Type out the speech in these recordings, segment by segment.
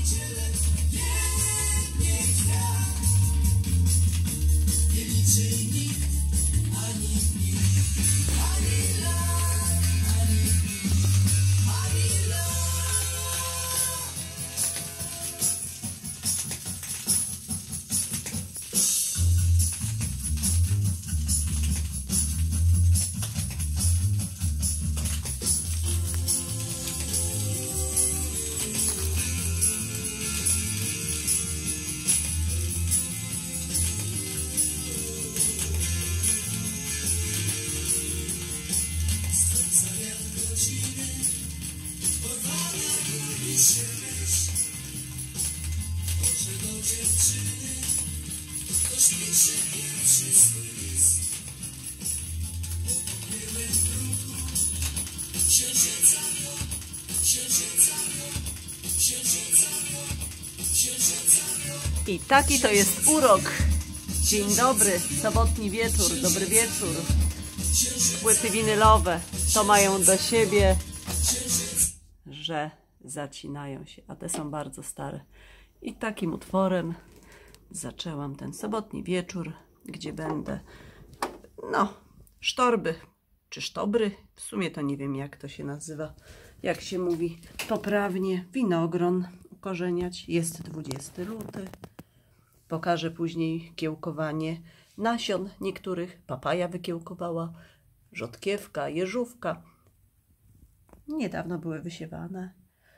I taki to jest urok. Dzień dobry, sobotni wieczór, dobry wieczór. Płyty winylowe to mają do siebie, że zacinają się, a te są bardzo stare. I takim utworem zaczęłam ten sobotni wieczór, gdzie będę, sztorby, czy sztobry, w sumie to nie wiem jak to się nazywa, jak się mówi poprawnie, winogron ukorzeniać. Jest 20 luty. Pokażę później kiełkowanie nasion niektórych. Papaja wykiełkowała, rzodkiewka, jeżówka. Niedawno były wysiewane.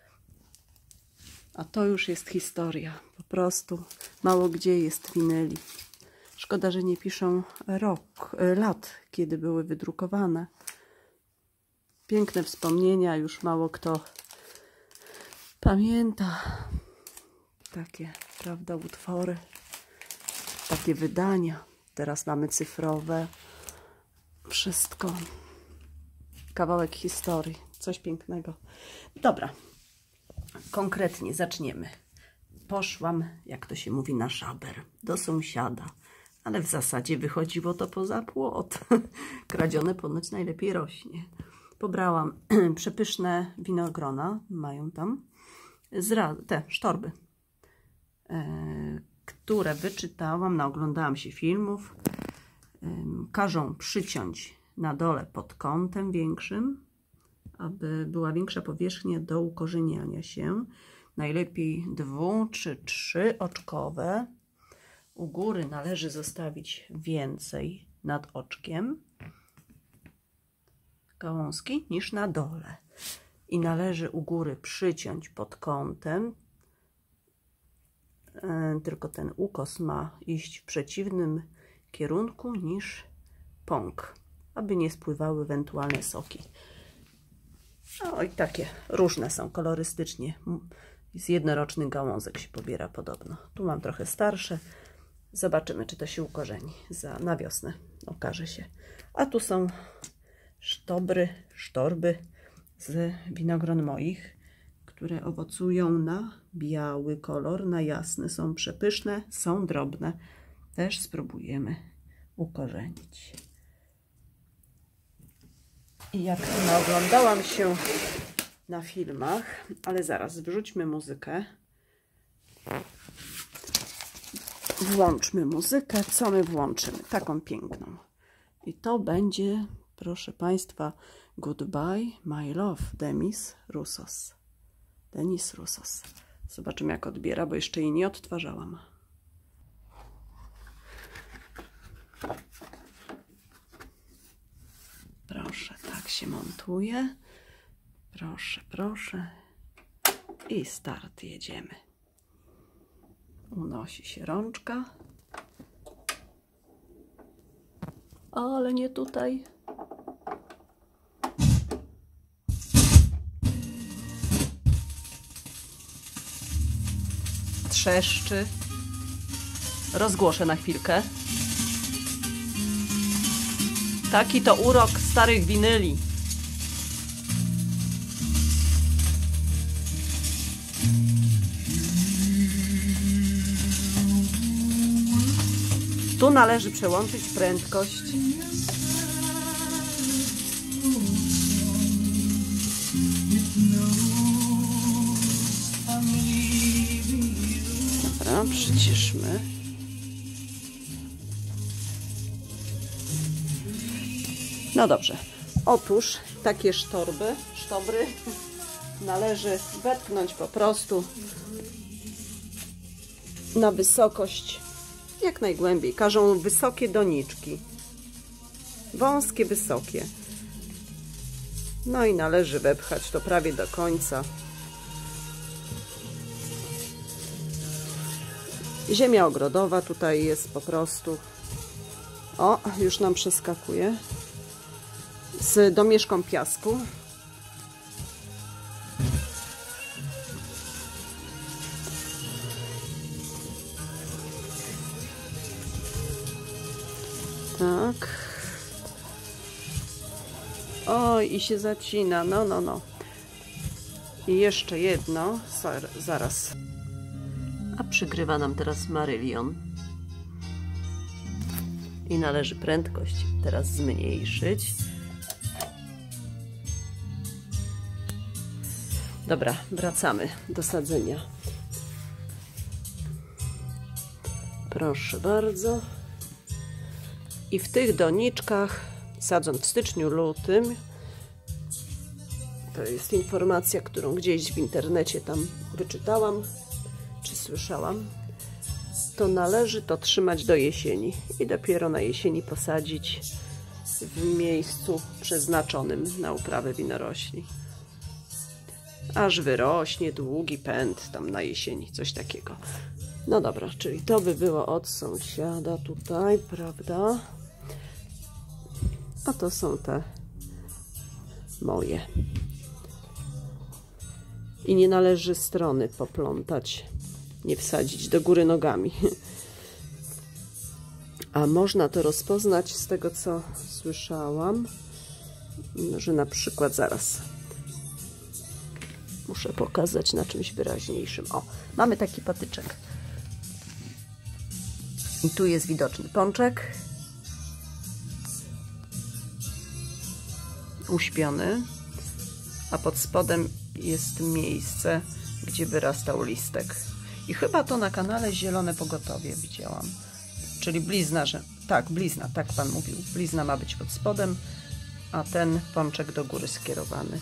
A to już jest historia. Po prostu mało gdzie jest winyli. Szkoda, że nie piszą lat, kiedy były wydrukowane. Piękne wspomnienia, już mało kto pamięta. Takie, prawda, utwory. Takie wydania. Teraz mamy cyfrowe. Wszystko. Kawałek historii. Coś pięknego. Dobra. Konkretnie zaczniemy. Poszłam, jak to się mówi, na szaber. Do sąsiada. Ale w zasadzie wychodziło to poza płot. Kradzione ponoć najlepiej rośnie. Pobrałam przepyszne winogrona. Mają tam. Te sztorby. Które wyczytałam, naoglądałam się filmów. Każą przyciąć na dole pod kątem większym, aby była większa powierzchnia do ukorzeniania się. Najlepiej 2 czy 3 oczkowe. U góry należy zostawić więcej nad oczkiem gałązki niż na dole. I należy u góry przyciąć pod kątem. Tylko ten ukos ma iść w przeciwnym kierunku niż pąk, aby nie spływały ewentualne soki. No i takie różne są kolorystycznie. Z jednorocznych gałązek się pobiera podobno. Tu mam trochę starsze. Zobaczymy, czy to się ukorzeni. Na wiosnę okaże się. A tu są sztorby z winogron moich, które owocują na biały kolor, na jasny. Są przepyszne, są drobne. Też spróbujemy ukorzenić. I jak naoglądałam się na filmach, ale zaraz wrzućmy muzykę. Włączmy muzykę. Co my włączymy? Taką piękną. I to będzie, proszę Państwa, Goodbye My Love, Denis Roussos. Denis Roussos. Zobaczymy, jak odbiera, bo jeszcze jej nie odtwarzałam. Proszę, tak się montuje. Proszę, proszę. I start, jedziemy. Unosi się rączka. Ale nie tutaj. Trzeszczy. Rozgłoszę na chwilkę. Taki to urok starych winyli. Tu należy przełączyć prędkość. przyciszmy. No dobrze. Otóż takie sztobry należy wetknąć po prostu na wysokość jak najgłębiej. Każą wysokie doniczki. Wąskie, wysokie. No i należy wepchać to prawie do końca. Ziemia ogrodowa tutaj jest po prostu. O, już nam przeskakuje. Z domieszką piasku. Tak. Oj, i się zacina. No. I jeszcze jedno. Zaraz. A przygrywa nam teraz Marylion. I należy prędkość teraz zmniejszyć. Dobra, wracamy do sadzenia. Proszę bardzo. I w tych doniczkach, sadząc w styczniu, lutym, to jest informacja, którą gdzieś w internecie tam wyczytałam, czy słyszałam, to należy to trzymać do jesieni i dopiero na jesieni posadzić w miejscu przeznaczonym na uprawę winorośli. Aż wyrośnie długi pęd tam na jesieni, coś takiego. No dobra, czyli to by było od sąsiada tutaj, prawda? A to są te moje. I nie należy strony poplątać, nie wsadzić do góry nogami. A można to rozpoznać z tego, co słyszałam, że na przykład zaraz muszę pokazać na czymś wyraźniejszym. O, mamy taki patyczek. I tu jest widoczny pączek. Uśpiony. A pod spodem jest miejsce, gdzie wyrastał listek. I chyba to na kanale Zielone Pogotowie widziałam. Czyli blizna, że... Tak, blizna, tak pan mówił. Blizna ma być pod spodem, a ten pączek do góry skierowany.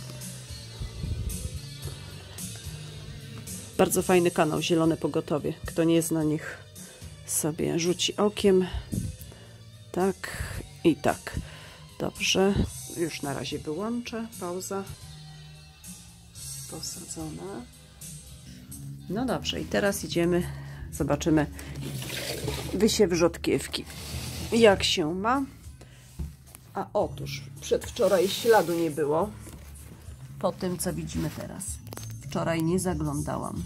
Bardzo fajny kanał Zielone Pogotowie. Kto nie zna, niech sobie rzuci okiem. Tak i tak. Dobrze. Już na razie wyłączę. Pauza. Posadzona. No dobrze. I teraz idziemy. Zobaczymy wysiew rzodkiewki. Jak się ma? A otóż przedwczoraj śladu nie było. Po tym, co widzimy teraz. Wczoraj nie zaglądałam.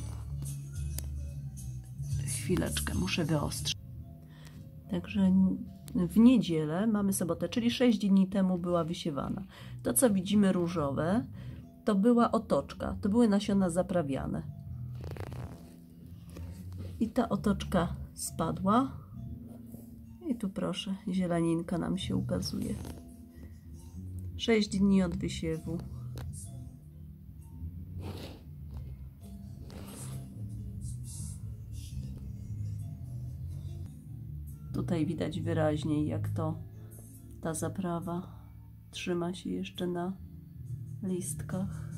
Chwileczkę, muszę wyostrzyć. Także w niedzielę, mamy sobotę, czyli 6 dni temu była wysiewana. To, co widzimy różowe, to była otoczka. To były nasiona zaprawiane. I ta otoczka spadła. I tu proszę, zielaninka nam się ukazuje. 6 dni od wysiewu. Tutaj widać wyraźniej, jak ta zaprawa trzyma się jeszcze na listkach.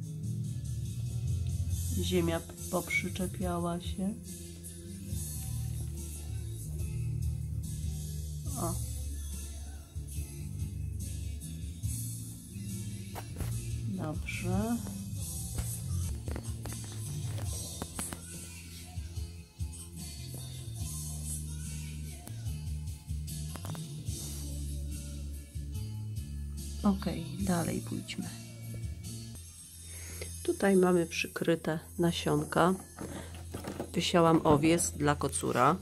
Ziemia poprzyczepiała się. O. Dobrze. Ok, dalej pójdźmy. Tutaj mamy przykryte nasionka. Wysiałam owies dla kocura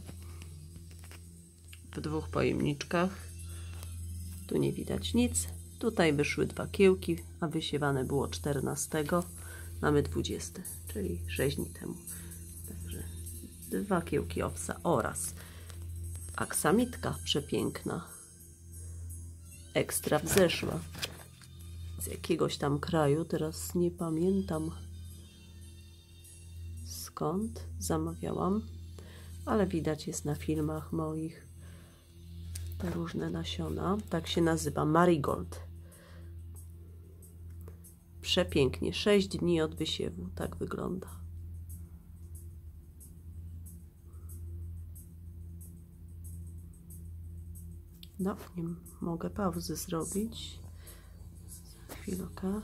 w 2 pojemniczkach. Tu nie widać nic. Tutaj wyszły 2 kiełki, a wysiewane było 14. Mamy 20, czyli 6 dni temu. Także 2 kiełki owsa oraz aksamitka przepiękna. Ekstra wzeszła. Z jakiegoś tam kraju, teraz nie pamiętam skąd zamawiałam. ale widać jest na filmach moich te różne nasiona. Tak się nazywa, Marigold. Przepięknie, 6 dni od wysiewu, tak wygląda. No, nie mogę pauzy zrobić. Za chwilkę.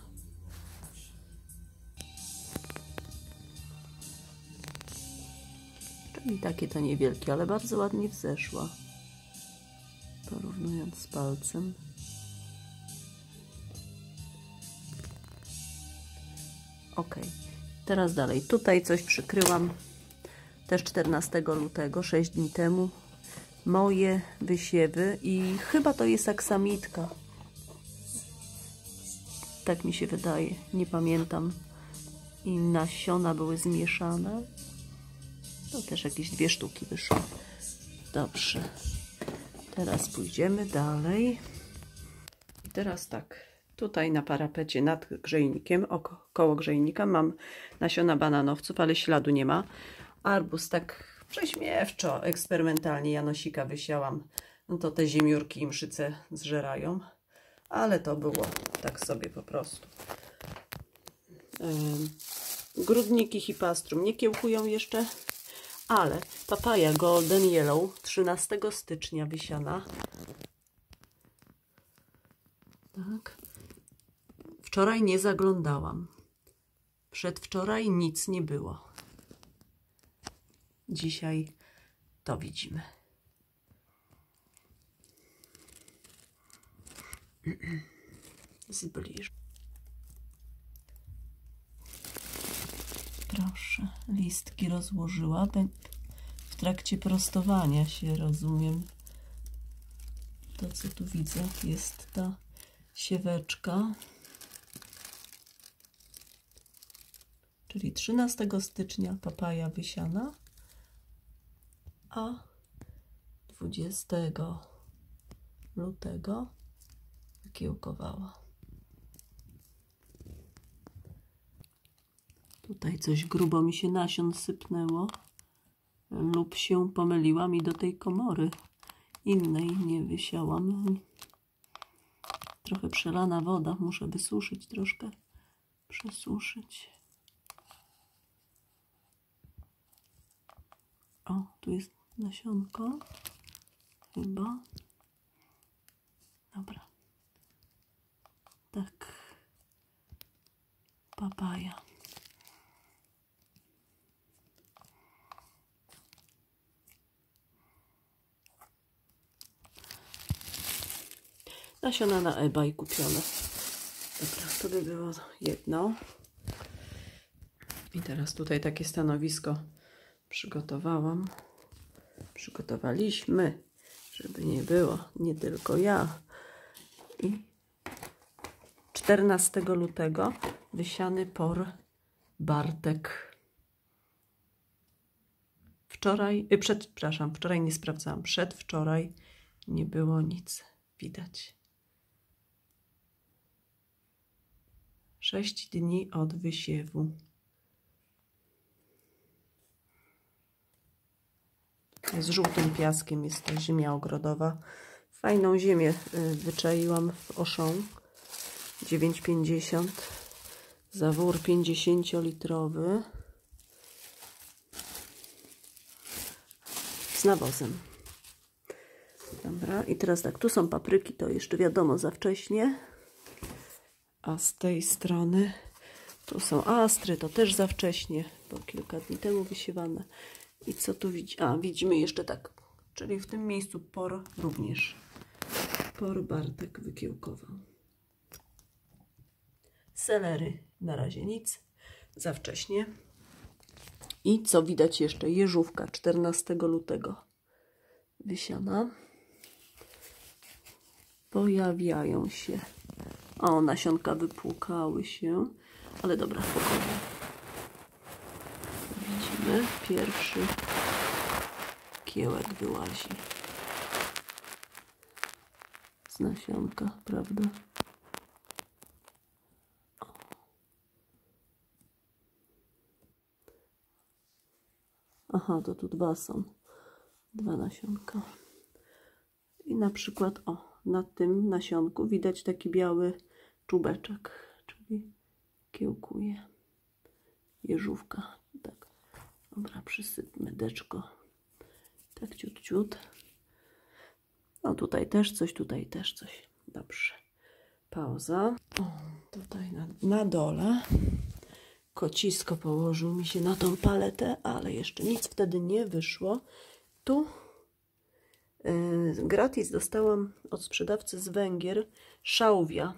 Czyli takie to niewielkie, ale bardzo ładnie wzeszła. Porównując z palcem. Ok, teraz dalej. Tutaj coś przykryłam też 14 lutego, 6 dni temu. Moje wysiewy i chyba to jest aksamitka. Tak mi się wydaje, nie pamiętam. I nasiona były zmieszane. To też jakieś 2 sztuki wyszły. Dobrze. Teraz pójdziemy dalej. I teraz tak. Tutaj na parapecie nad grzejnikiem, koło grzejnika mam nasiona bananowców, ale śladu nie ma. Arbuz tak prześmiewczo, eksperymentalnie janosika wysiałam. No to te ziemiórki i mszyce zżerają. Ale to było tak sobie po prostu. Grudniki Hippastrum nie kiełkują jeszcze, ale papaja Golden Yellow 13 stycznia wysiana. Tak. Wczoraj nie zaglądałam. Przedwczoraj nic nie było. Dzisiaj to widzimy. Zbliż. Proszę, listki rozłożyła. W trakcie prostowania się, rozumiem. To, co tu widzę, jest ta sieweczka. Czyli 13 stycznia papaja wysiana, a 20 lutego wykiełkowała. Tutaj coś grubo mi się nasion sypnęło lub się pomyliłam i do tej komory innej nie wysiałam. Trochę przelana woda, muszę wysuszyć troszkę, przesuszyć. O, tu jest nasionko chyba. Dobra. Tak. Papaja. Nasiona na eBay kupione. Dobra, to by było jedno. I teraz tutaj takie stanowisko przygotowaliśmy, żeby nie było, nie tylko ja. I 14 lutego wysiany por Bartek. Wczoraj nie sprawdzałam, przedwczoraj nie było nic widać. 6 dni od wysiewu. Z żółtym piaskiem jest ta ziemia ogrodowa. Fajną ziemię wyczaiłam w Auchan. 9,50 za wór 50-litrowy z nawozem. Dobra, i teraz tak, tu są papryki, to jeszcze wiadomo za wcześnie. A z tej strony tu są astry, to też za wcześnie, bo kilka dni temu wysiewane. I co tu widzimy jeszcze tak, czyli w tym miejscu por również. Por Bartek wykiełkował. Selery na razie nic, za wcześnie. I co widać jeszcze? Jeżówka 14 lutego wysiana. Pojawiają się. O, nasionka wypłukały się, ale dobra, spokojnie. Widzimy, pierwszy kiełek wyłazi z nasionka, prawda? Aha, to tu 2 są. 2 nasionka. I na przykład, o, na tym nasionku widać taki biały czubeczek, czyli kiełkuje. Jeżówka. Tak. Dobra, przysypmy deczko. Tak ciut, ciut. No tutaj też coś, tutaj też coś. Dobrze. Pauza. O, tutaj na dole kocisko położył mi się na tą paletę, ale jeszcze nic wtedy nie wyszło. Tu gratis dostałam od sprzedawcy z Węgier szałwia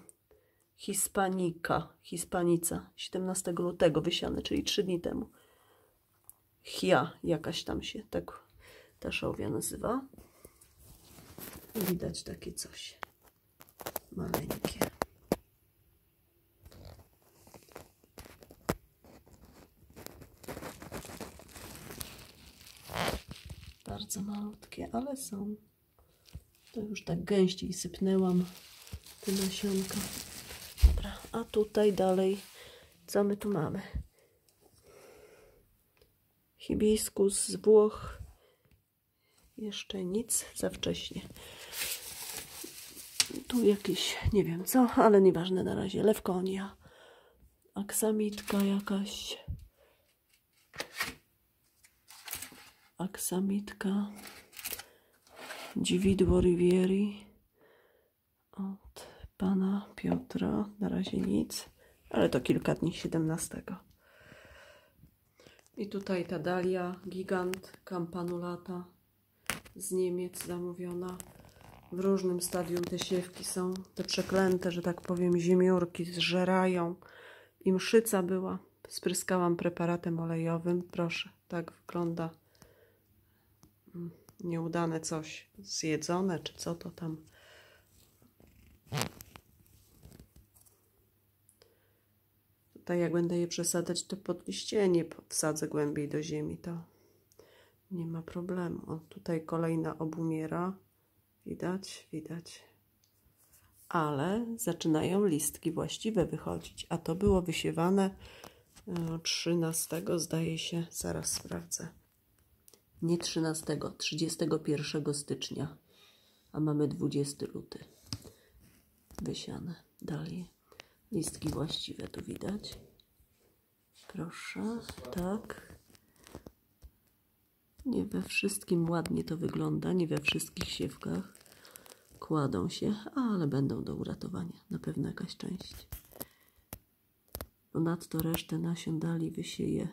Hispanica 17 lutego wysiane, czyli 3 dni temu. Chia jakaś tam się tak ta szałwia nazywa. Widać takie coś maleńkie. Bardzo malutkie, ale są. To już tak gęściej sypnęłam te nasionka. Dobra, a tutaj dalej co my tu mamy? Hibiskus z Włoch. Jeszcze nic, za wcześnie. Tu jakieś, nie wiem co, ale nieważne na razie. Lewkonia. Aksamitka jakaś. Aksamitka. Dziwidło Rivieri. Od pana Piotra. Na razie nic, ale to kilka dni 17. I tutaj ta dalia gigant campanulata z Niemiec zamówiona. W różnym stadium te siewki są. Te przeklęte, że tak powiem, ziemiórki zżerają. I mszyca była. Spryskałam preparatem olejowym. Proszę, tak wygląda. Nieudane coś. Zjedzone, czy co to tam. Tutaj jak będę je przesadzać, to pod liścienie wsadzę głębiej do ziemi. To nie ma problemu. O, tutaj kolejna obumiera. Widać, widać. Ale zaczynają listki właściwe wychodzić. A to było wysiewane 13, zdaje się, zaraz sprawdzę. Nie 13, 31 stycznia. A mamy 20 luty. Wysiane. Dalej. Listki właściwe tu widać. Proszę, tak. Nie we wszystkim ładnie to wygląda, nie we wszystkich siewkach kładą się, ale będą do uratowania. Na pewno jakaś część. Ponadto resztę nasion dali wysieje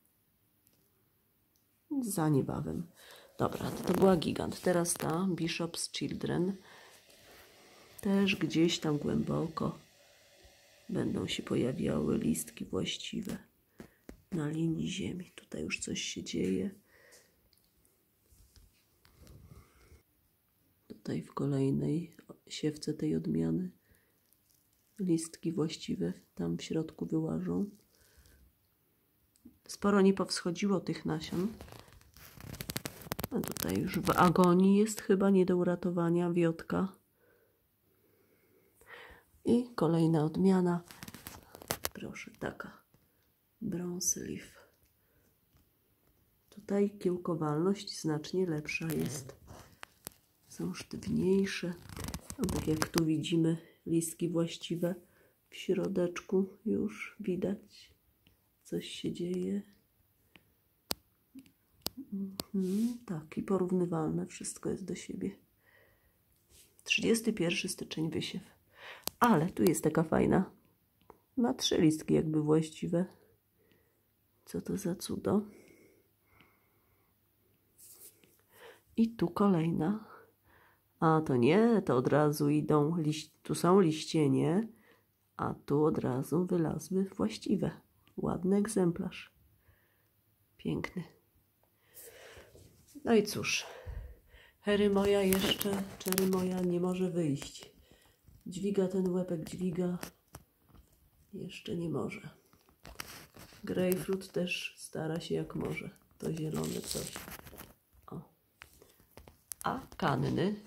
za niebawem. Dobra, to była gigant. Teraz ta Bishop's Children. Też gdzieś tam głęboko będą się pojawiały listki właściwe na linii ziemi. Tutaj już coś się dzieje. Tutaj w kolejnej siewce tej odmiany listki właściwe tam w środku wyłażą. Sporo nie powschodziło tych nasion. A tutaj już w agonii jest chyba nie do uratowania wiotka. I kolejna odmiana. Proszę, taka. Bronze Leaf. Tutaj kiełkowalność znacznie lepsza jest. Są sztywniejsze. No, tak jak tu widzimy listki właściwe w środeczku już widać. Coś się dzieje. Tak, i porównywalne. Wszystko jest do siebie. 31 styczeń wysiew. Ale tu jest taka fajna. Ma 3 listki jakby właściwe. Co to za cudo. I tu kolejna. A to nie, to od razu idą, tu są liścienie, a tu od razu wylazły właściwe. Ładny egzemplarz. Piękny. No i cóż, Herymoja jeszcze, Czerymoja nie może wyjść. Dźwiga ten łepek, dźwiga. Jeszcze nie może. Grapefruit też stara się jak może. To zielone coś. O. A kanny,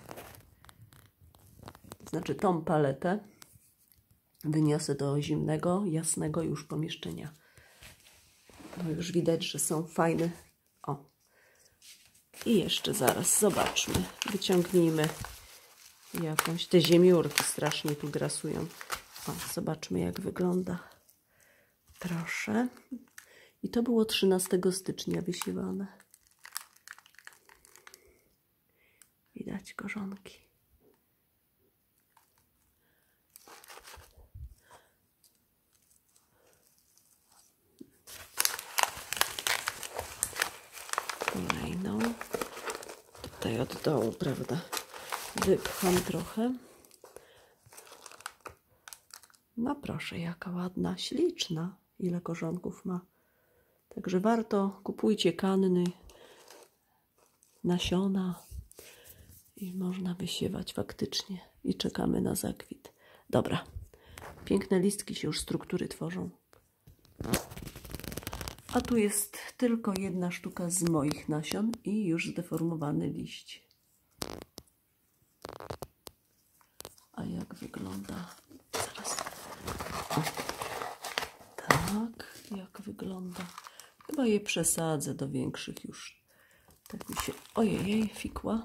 znaczy tą paletę, wyniosę do zimnego, jasnego już pomieszczenia. No już widać, że są fajne. O. I jeszcze zaraz zobaczmy. Wyciągnijmy jakąś. Te ziemiórki strasznie tu grasują. O, zobaczmy, jak wygląda. Proszę. I to było 13 stycznia wysiewane. Widać korzonki. Kolejną. Tutaj od dołu, prawda? Wypcham trochę. No proszę, jaka ładna, śliczna. Ile korzonków ma. Także warto, kupujcie kanny, nasiona i można wysiewać faktycznie. I czekamy na zakwit. Dobra, piękne listki się już struktury tworzą. A tu jest tylko jedna sztuka z moich nasion i już zdeformowany liść. A jak wygląda? Zaraz. O. Tak, jak wygląda? Chyba je przesadzę do większych już. Tak mi się... Ojej, fikła.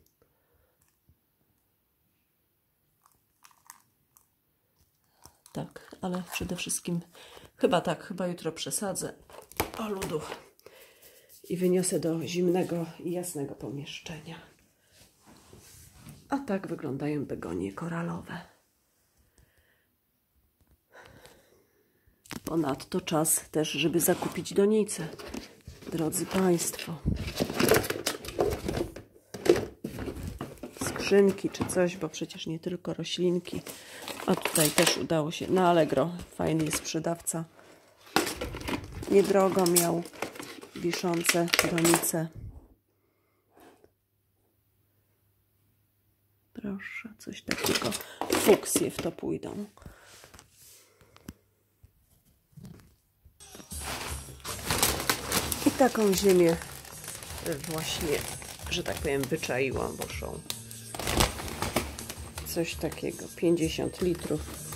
Tak, ale przede wszystkim... Chyba jutro przesadzę oludów i wyniosę do zimnego i jasnego pomieszczenia. A tak wyglądają begonie koralowe. Ponadto czas też, żeby zakupić donicę, drodzy Państwo. Skrzynki czy coś, bo przecież nie tylko roślinki. A tutaj też udało się. Na Allegro fajny jest sprzedawca. Niedrogo miał wiszące donice. Proszę, coś takiego. Fuksje w to pójdą. I taką ziemię właśnie, że tak powiem, wyczaiłam, bo są coś takiego, 50 litrów.